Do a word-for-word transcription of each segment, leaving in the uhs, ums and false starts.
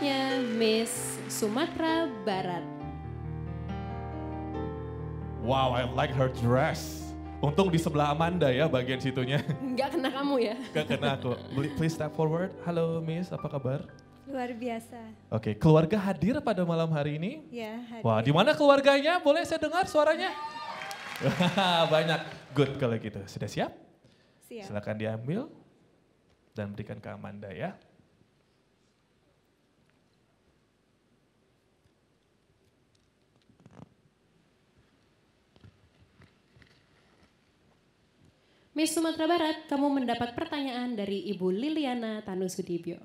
selanjutnya Miss Sumatera Barat. Wow, I like her dress. Untung di sebelah Amanda ya bagian situnya. Nggak kena kamu ya? Nggak kena aku. Please step forward. Halo Miss, apa kabar? Luar biasa. Oke, keluarga hadir pada malam hari ini? Ya, hadir. Wah, di mana keluarganya? Boleh saya dengar suaranya? Banyak. Good kalau gitu. Sudah siap? Siap. Silakan diambil dan berikan ke Amanda ya. Miss Sumatera Barat, kamu mendapat pertanyaan dari Ibu Liliana Tanusudibyo.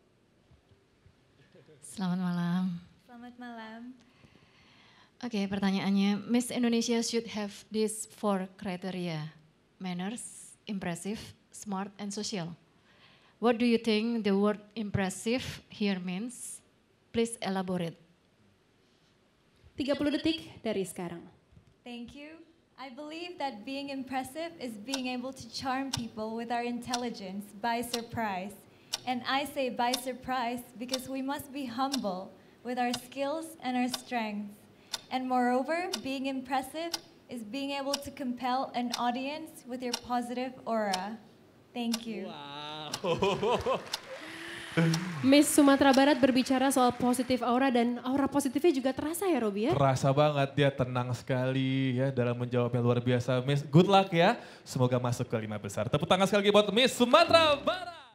Selamat malam. Selamat malam. Oke, pertanyaannya, Miss Indonesia should have these four criteria: manners, impressive, smart, and social. What do you think the word impressive here means? Please elaborate. tiga puluh detik dari sekarang. Thank you. I believe that being impressive is being able to charm people with our intelligence by surprise. And I say by surprise because we must be humble with our skills and our strengths. And moreover, being impressive is being able to compel an audience with your positive aura. Thank you. Wow. Miss Sumatera Barat berbicara soal positif aura dan aura positifnya juga terasa ya Robi ya? Terasa banget, dia tenang sekali ya dalam menjawabnya luar biasa. Miss, good luck ya. Semoga masuk ke lima besar. Tepuk tangan sekali lagi buat Miss Sumatera Barat.